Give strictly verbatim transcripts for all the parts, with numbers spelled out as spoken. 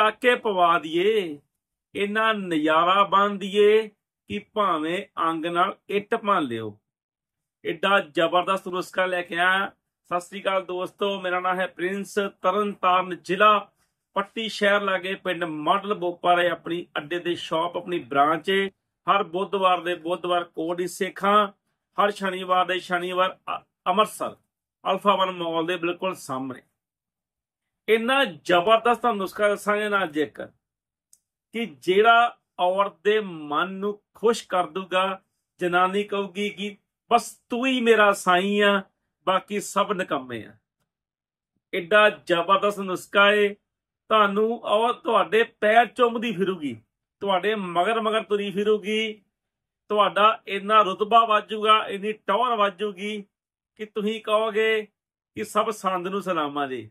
टाके पवा दिए, इन्ना नज़ारा बन दिए कि भावें अंग नाल इट भन लियो। एडा जबरदस्त नुस्खा लेके आया। सत श्री अकाल दोस्तों, मेरा नाम है प्रिंस, तरन ताਰਨ जिला पट्टी शहर लागे पिंड मॉडल बोपारे अपनी अड्डे दे शॉप अपनी ब्रांच है। हर बुधवार दे बुधवार कोडी सिखां, हर शनिवार दे शनिवार अमृतसर अल्फा वन मॉल दे बिल्कुल सामने। इन्ना जबरदस्त नुस्खा दसांगे ना अज एक कि जेड़ा औरत दे मन नू खुश कर दूगा। जनानी कहूगी कि बस तू ही मेरा साई आ, बाकी सब निकम्मे आ। एडा जबरदस्त नुस्खा है। तुहानू और तुहाडे पैर चुमदी फिरूगी, तुहाडे मगर मगर तुरी फिरूगी। तुहाडा इन्ना रुतबा वाजूगा, इन्नी टौर वाजूगी कि तुसीं कहोगे कि सब संद नू सलामा जी।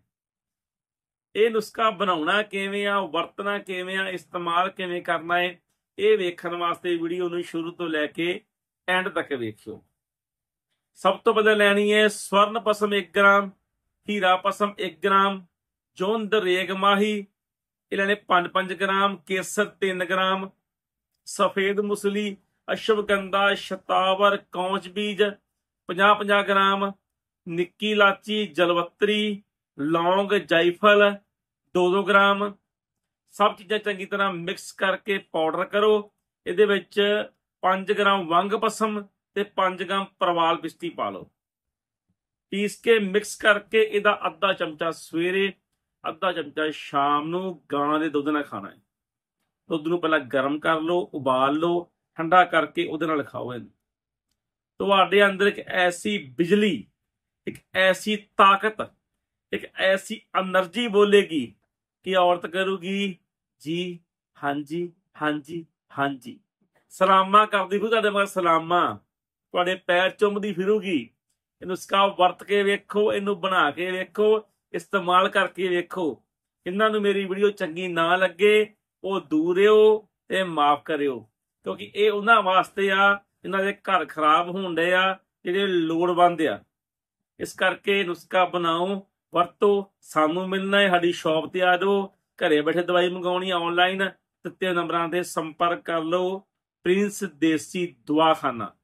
ਇਹ नुस्खा बनाउणा किवें आ, वरतना किवें आ, इस्तेमाल किवें करना है, ਇਹ ਵੇਖਣ ਵਾਸਤੇ ਵੀਡੀਓ ਨੂੰ ਸ਼ੁਰੂ ਤੋਂ ਲੈ ਕੇ ਐਂਡ ਤੱਕ ਵੇਖਿਓ। ਸਭ ਤੋਂ ਪਹਿਲਾਂ ਲੈਣੀ ਹੈ स्वर्ण पसम एक ग्राम, हीरा पसम एक ग्राम, जोंद रेग माही ਇਹ ਲੈਣੇ पांच पांच ग्राम, केसर तीन ग्राम, सफेद मुसली, अश्वगंधा, शतावर, कौच बीज पचास पचास ग्राम, निक्की इलाची, जलवत्री, लौंग, जायफल दो दो ग्राम। सब चीज़ां चंगी तरह मिक्स करके पाउडर करो। ਇਹਦੇ ਵਿੱਚ पांच ग्राम वंग पसम ते पांच ग्राम परवाल पिस्ती पा लो। पीस के मिक्स करके ਇਹਦਾ ਅੱਧਾ ਚਮਚਾ ਸਵੇਰੇ, ਅੱਧਾ ਚਮਚਾ ਸ਼ਾਮ ਨੂੰ ਗਾਂ ਦੇ ਦੁੱਧ ਨਾਲ ਖਾਣਾ ਹੈ। ਦੁੱਧ ਨੂੰ ਪਹਿਲਾਂ ਗਰਮ ਕਰ ਲਓ, ਉਬਾਲ ਲਓ, ਠੰਡਾ ਕਰਕੇ ਉਹਦੇ ਨਾਲ ਖਾਓ। ਇਹਨੂੰ ਤੁਹਾਡੇ ਅੰਦਰ ਇੱਕ ਐਸੀ ਬਿਜਲੀ, एक ऐसी ताकत, एक ऐसी एनर्जी बोलेगी कि औरत करूगी जी हाँ जी हाँ जी हाँ जी, सलामा करदी फिरू तुहाडे मगर सलामा, तुहाडे पैर चुमदी फिरूगी। ਇਹ नुस्खा वरत के वेखो, ਇਹਨੂੰ बना के वेखो, इस्तेमाल करके वेखो। ਇਹਨਾਂ ਨੂੰ ਮੇਰੀ ਵੀਡੀਓ ਚੰਗੀ ना लगे ਉਹ दूर रहो ਤੇ माफ करियो, क्योंकि ਇਹ ਉਹਨਾਂ ਵਾਸਤੇ ਆ ਇਹਨਾਂ ਦੇ घर खराब होण डे आ, ਜਿਹੜੇ ਲੋੜਵੰਦ ਆ। इस करके नुस्खा बनाओ, वरतो। सानू मिलना है, साडी शॉप ते आ जाओ। घरे बैठे दवाई मंगाउणी ऑनलाइन, दित्ते नंबरां ते संपर्क कर लो। प्रिंस देसी दवाखाना।